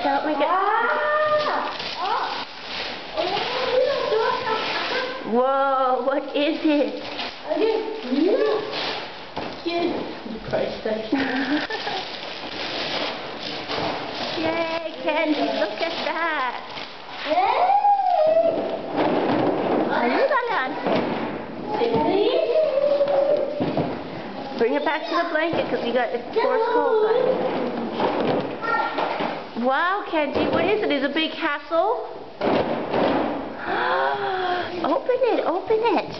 Don't make it. Whoa, what is it? Yay, Candy, look at that. Ayúdale, bring it back to the blanket because you got it's for school, guys. Wow, Kenji, what is it? Is it a big castle? Open it, open it.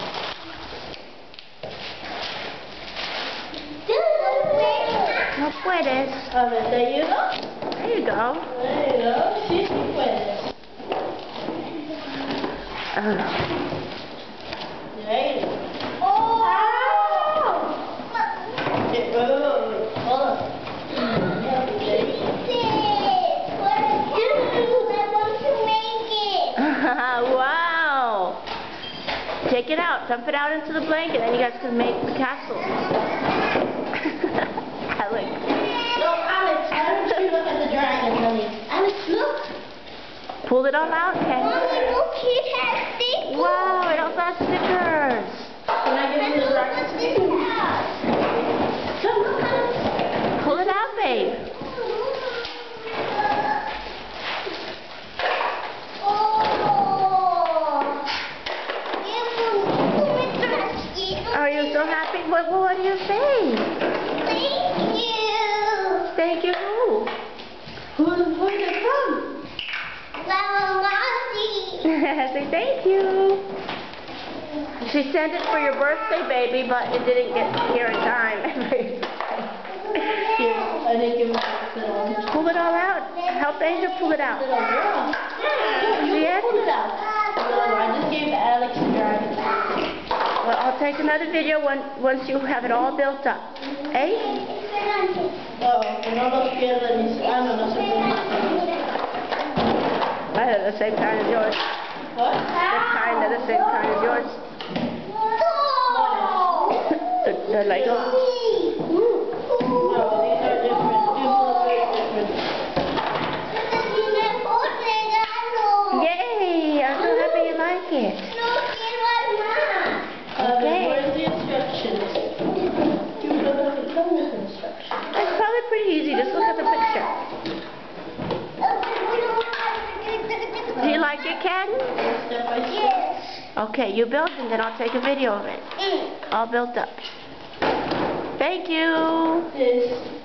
No puedes. A ver, ¿te ayudo? There you go. There you go. Sí, sí puedes. There you go. Wow! Take it out, dump it out into the blanket, and you guys can make the castle. Alex. No, Alex, why don't you look at the dragon, honey? Alex, look. Pull it all out, okay? Mommy, look, it has stickers. Wow, it also has stickers. Can I give you the dragon? Come, look, Alex. Pull it out, babe. Are you so happy? What do you say? Thank you. Thank you who? Who's it from? Say thank you. She sent it for your birthday, baby, but it didn't get here in time. Here, I didn't give it to the Pull it all out. Help Angel pull it out. little girl. See it? Pull it out. I just gave Alex a dragon. Well, I'll take another video once you have it all built up. Eh? No, que no los pierda mis... Ah, no, no se puede. I have the same kind as yours. What? They're the same kind as yours. The Lego. No, these are different. These are very different. Yay! I'm so happy you like it. Okay. Where's the instructions? You don't have to come with instructions. It's probably pretty easy. Just look at the picture. Do you like it, Ken? Step by step. Yes. Okay, you build and then I'll take a video of it. All built up. Thank you. This.